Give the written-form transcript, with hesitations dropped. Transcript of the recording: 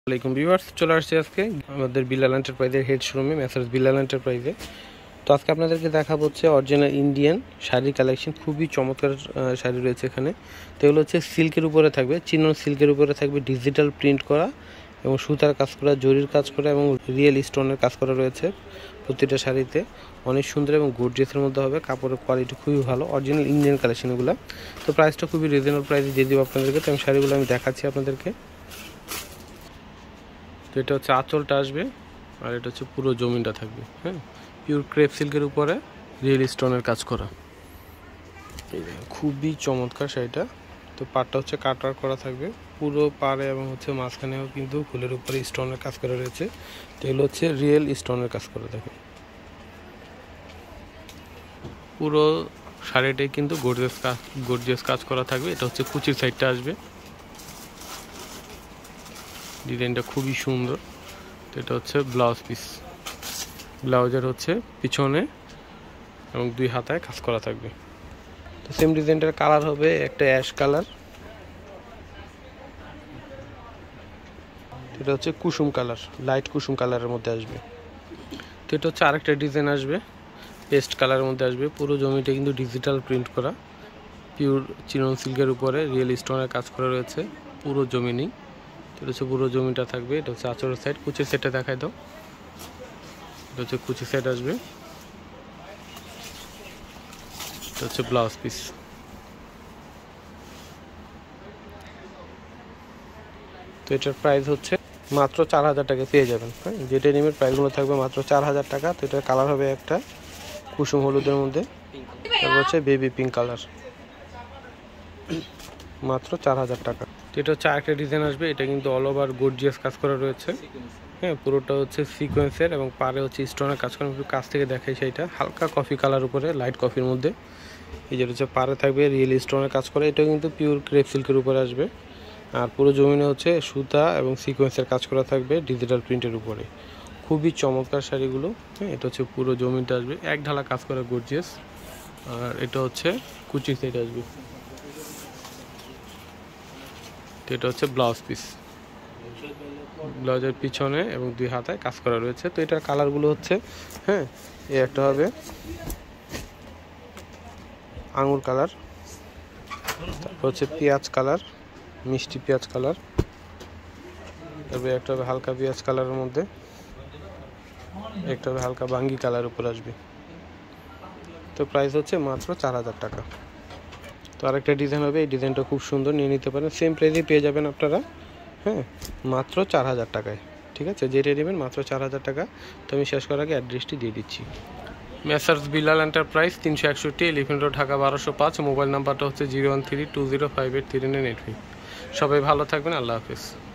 আসসালামাইকুম ভিউয়ার্স, চলে আসছে আজকে আমাদের বিল্লাল এন্টারপ্রাইজের হেড শোরুমে মেসার্স বিল্লাল এন্টারপ্রাইজে। তো আজকে আপনাদেরকে দেখাবো হচ্ছে অরিজিনাল ইন্ডিয়ান শাড়ির কালেকশন। খুবই চমৎকার শাড়ি রয়েছে এখানে। তো এগুলো হচ্ছে সিল্কের উপরে থাকবে, চিনন সিল্কের উপরে থাকবে, ডিজিটাল প্রিন্ট করা এবং সুতার কাজ করা, জরির কাজ করা এবং রিয়েল স্টোনের কাজ করা রয়েছে প্রতিটা শাড়িতে। অনেক সুন্দর এবং গর্জিয়াসের মধ্যে হবে, কাপড়ের কোয়ালিটি খুবই ভালো, অরিজিনাল ইন্ডিয়ান কালেকশনগুলো। তো প্রাইসটা খুবই রিজনেবল প্রাইসে দিয়ে দেবো আপনাদেরকে। তো আমি শাড়িগুলো আমি দেখাচ্ছি আপনাদেরকে। তো এটা হচ্ছে আঁচলটা আসবে, আর এটা হচ্ছে পুরো জমিনটা থাকবে, হ্যাঁ, পিওর ক্রেপ সিল্কের উপরে রিয়েল স্টোনের কাজ করা। খুবই চমৎকার শাড়িটা। তো পাড়টা হচ্ছে কাটওয়ার্ক করা থাকবে পুরো পাড়ে এবং হচ্ছে মাঝখানেও কিন্তু ফুলের উপরে স্টোনের কাজ করা রয়েছে। তো এগুলো হচ্ছে রিয়েল স্টোনের কাজ করা থাকে। পুরো শাড়িটাই কিন্তু গর্জিয়াস কাজ করা থাকবে। এটা হচ্ছে কুচির সাইডটা আসবে, ডিজাইনটা খুবই সুন্দর। তো এটা হচ্ছে ব্লাউজ পিস, ব্লাউজের হচ্ছে পিছনে এবং দুই হাতায় কাজ করা থাকবে। তো সেম ডিজাইনটার কালার হবে একটা অ্যাশ কালার, এটা হচ্ছে কুসুম কালার, লাইট কুসুম কালারের মধ্যে আসবে। তো এটা হচ্ছে আরেকটা ডিজাইন আসবে পেস্ট কালারের মধ্যে আসবে। পুরো জমিটা কিন্তু ডিজিটাল প্রিন্ট করা, পিওর চিনন সিল্কের উপরে রিয়েল স্টোনের কাজ করা রয়েছে পুরো জমিনেই। এটা হচ্ছে পুরো জমিটা থাকবে। এটা হচ্ছে আঁচলের সাইড, কুচির সাইডটা দেখাই দাও। এটা হচ্ছে কুচি সাইড আসবে, এটা হচ্ছে ব্লাউজ পিস। তো এটার প্রাইস হচ্ছে মাত্র 4000 টাকা পেয়ে যাবেন, হ্যাঁ। যেটা নিমের প্রাইসগুলো থাকবে মাত্র 4000 টাকা। তো এটার কালার হবে একটা কুসুম হলুদের মধ্যে, তারপর হচ্ছে বেবি পিঙ্ক কালার, মাত্র 4000 টাকা। তো এটা হচ্ছে আরেকটা ডিজাইন আসবে, এটা কিন্তু অল ওভার গর্জিয়াস কাজ করা রয়েছে, হ্যাঁ। পুরোটা হচ্ছে সিকোয়েন্সের এবং পারে হচ্ছে স্টোনের কাজ করা। একটু কাছ থেকে দেখাই, সেইটা হালকা কফি কালার উপরে লাইট কফির মধ্যে। এই যেটা হচ্ছে পারে থাকবে রিয়েল স্টোনের কাজ করা, এটা কিন্তু পিওর ক্রেপ সিল্কের উপরে আসবে। আর পুরো জমিনে হচ্ছে সুতা এবং সিকোয়েন্সের কাজ করা থাকবে ডিজিটাল প্রিন্টের উপরে। খুবই চমৎকার শাড়িগুলো, হ্যাঁ। এটা হচ্ছে পুরো জমিনটা আসবে এক ঢালা কাজ করা গর্জিয়াস। আর এটা হচ্ছে কুচি সাইড আসবে। তো এটা হচ্ছে ব্লাউজ পিস, ব্লাউজের পিছনে এবং দুই হাতায় কাজ করা রয়েছে। তো এটার কালারগুলো হচ্ছে, হ্যাঁ, এই একটা হবে আঙুর কালার, তারপর হচ্ছে পেঁয়াজ কালার, মিষ্টি পেঁয়াজ কালার, তারপরে একটা হবে হালকা পেঁয়াজ কালারের মধ্যে, একটা হবে হালকা বাঙ্গি কালার উপর আসবে। তো প্রাইস হচ্ছে মাত্র 4000 টাকা। তো আরেকটা ডিজাইন হবে, এই ডিজাইনটা খুব সুন্দর, নিয়ে নিতে পারেন। সেম প্রাইসে পেয়ে যাবেন আপনারা, হ্যাঁ, মাত্র 4000 টাকায়। ঠিক আছে, যেটা নেবেন মাত্র 4000 টাকা। তো আমি শেষ করার আগে অ্যাড্রেসটি দিয়ে দিচ্ছি। Messrs Billal enterprise, 361 elephant road, Dhaka 1205। Mobile নাম্বারটা হচ্ছে 0132058395। সবাই ভালো থাকবেন, আল্লাহ হাফেজ।